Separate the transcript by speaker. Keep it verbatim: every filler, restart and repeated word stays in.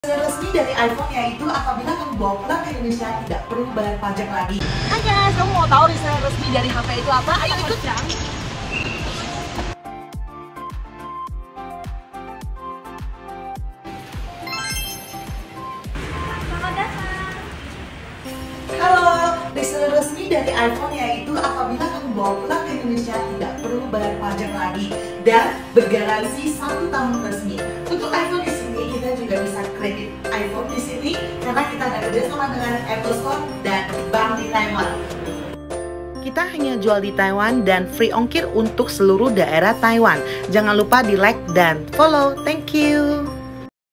Speaker 1: Resmi dari iPhone yaitu apabila kamu bawa pulang ke Indonesia tidak perlu bayar pajak lagi.
Speaker 2: Hai guys, kamu mau tahu riset resmi dari H P itu apa? Ayo ikut! Selamat datang!
Speaker 1: Halo, riset resmi dari iPhone yaitu apabila kamu bawa pulang ke Indonesia tidak perlu bayar pajak lagi dan bergaransi satu tahun resmi. Untuk iPhone di sini kita juga bisa kredit iPhone di sini karena kita ada kerjasama dengan Apple Store dan bank di Taiwan. Kita hanya jual di Taiwan dan free ongkir untuk seluruh daerah Taiwan. Jangan lupa di like dan follow. Thank you.